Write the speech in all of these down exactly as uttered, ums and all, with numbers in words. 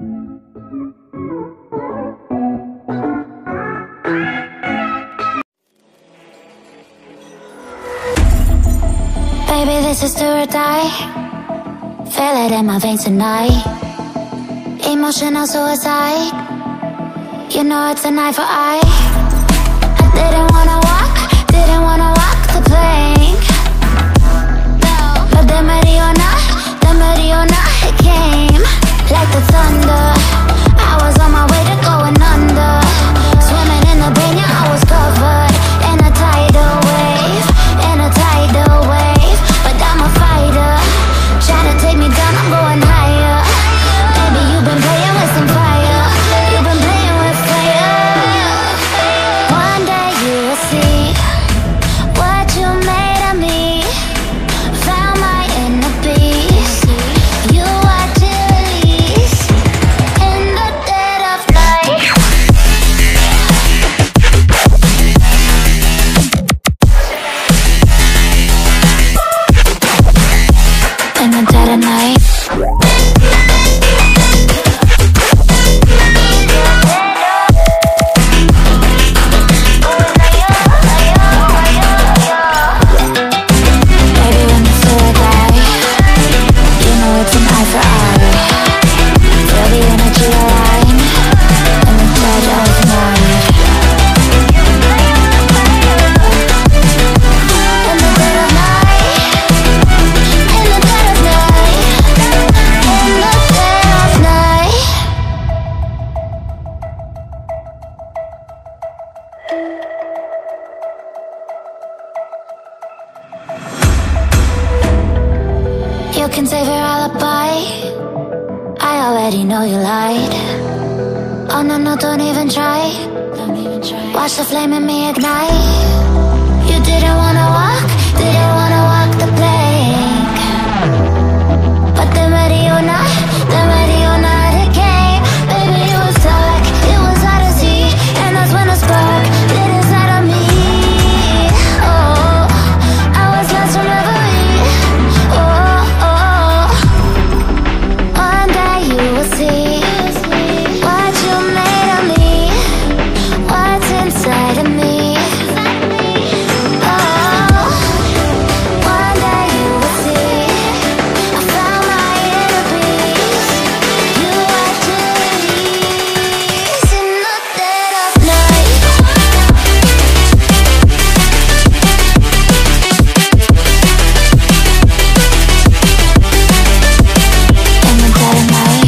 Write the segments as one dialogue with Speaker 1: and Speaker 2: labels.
Speaker 1: Baby, this is do or die. Feel it in my veins tonight. Emotional suicide. You know it's an eye for eye. I didn't wanna walk, didn't wanna walk the plank. But the Mariona, the Mariona, it came like the thunder. I was on my way to going under. Swimming in the banya, I was covered in a tidal wave, in a tidal wave. But I'm a fighter, trying to take me down, I'm going higher. Baby, you've been playing with some fire. You've been playing with fire. One day you will see what you made of me. Found my inner beast. You watch it release in the dead of night. In the dead of night. You can save your alibi. I already know you lied. Oh no, no, don't even try. Don't even try. Watch the flame in me ignite. You didn't wanna walk, didn't wanna walk the plank. But the Mariona, the Mariona, it came. Baby, it was dark, it was hard to see. And that's when a spark lit inside of me. Oh, I was lost from reverie. Oh, oh, one day you will see what you made of me, what's inside of me. Oh, one day you will see I found my inner peace. You watch it release in the dead of night. In the dead of night.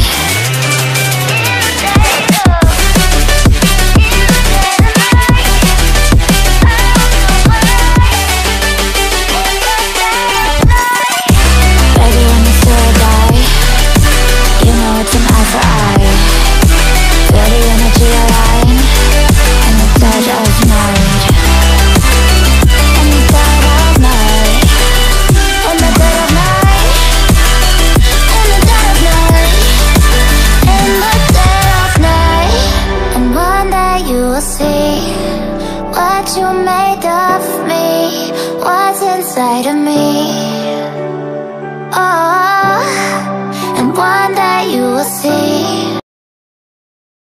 Speaker 1: Baby, when you do or die, you know it's an eye for eye. Feel the energy align in the dead of night. In the dead of night. In the dead of night. In the dead of night. In the dead of night. And one day you will see what you made of me, what's inside of me. Oh, and one day you will see